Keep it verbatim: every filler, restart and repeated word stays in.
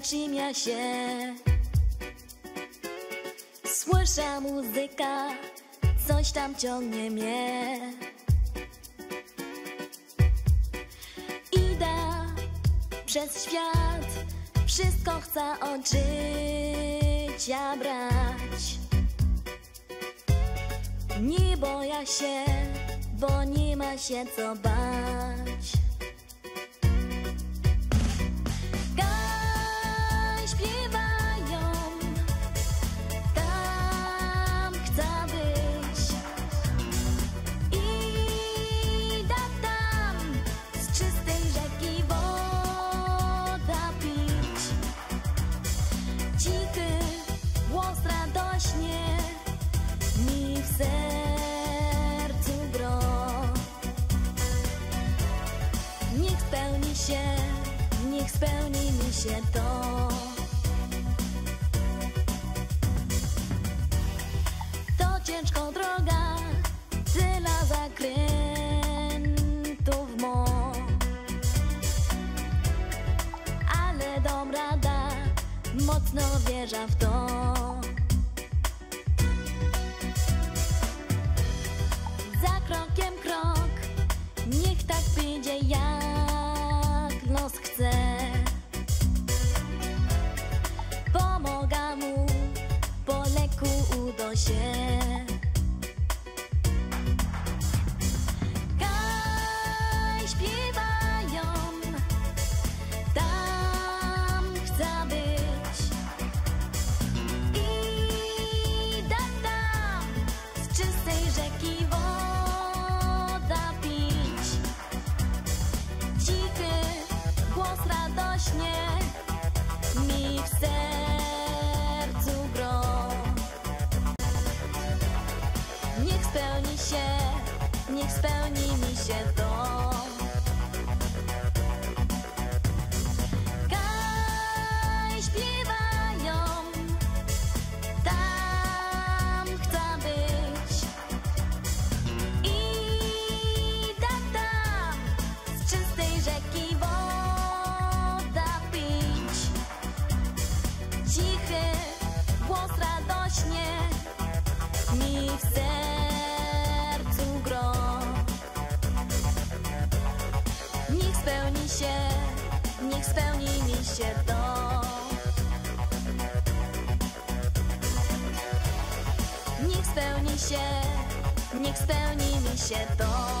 zatrzymia się. Słyszę muzyka, coś tam ciągnie mnie. Idę przez świat, wszystko chcę od życia brać. Nie boję się, bo nie ma się co bać. Gaj śpiewają, tam chcę być. Idę tam, z czystej rzeki woda pić. Cichy głos radośnie mi w sercu gro. Niech spełni się, niech spełni mi się to. To ciężko droga, tyle zakrętów mo. Ale dam rada, mocno wierzę w to. Za krokiem krok, niech tak pójdzie jak los chce. Pomogę mu, po leku uda się. Gaj śpiewają, tam chcę być. Idę tam, z czystej rzeki woda pić. Cichy głos radośnie mi w sercu gro. Niech spełni się, niech spełni mi się to. Gaj śpiewają, tam chcę być. Idę tam, z czystej rzeki woda pić. Cichy głos radośnie mi w sercu gro. Niech spełni się, niech spełni mi się to. Niech spełni się, niech spełni mi się to.